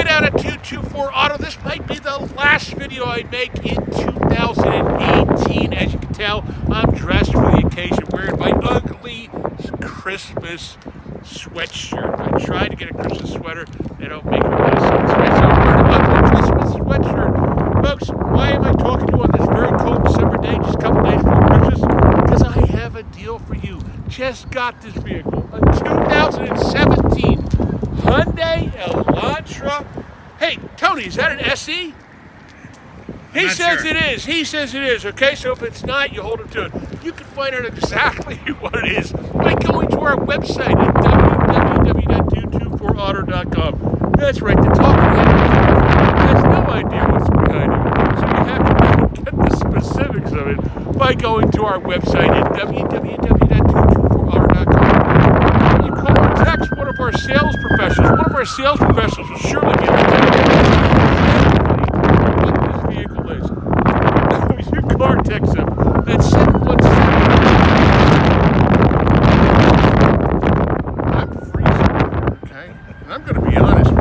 right out of 224 Auto. This might be the last video I make in 2018. As you can tell, I'm dressed for the occasion, wearing my ugly Christmas sweatshirt. I tried to get a Christmas sweater. They don't make a lot of sense, right? So I'm wearing an ugly Christmas sweatshirt. Folks, why am I talking to you on this very cold December day, just a couple days before Christmas? Because I have a deal for you. Just got this vehicle, a 2017 Hyundai Elantra. Hey, Tony, is that an SE? He says it is. He says it is. Okay, so if it's not, you hold him to it. You can find out exactly what it is by going to our website at www.224auto.com. That's right, the talking head has no idea what's behind it. So you have to get the specifics of it by going to our website at www.224auto.com. You call or text one of our sales professionals. One of our sales professionals will surely be able to tell you what this vehicle is. You call or text them. That's 717. I'm freezing, okay? And I'm going to be honest.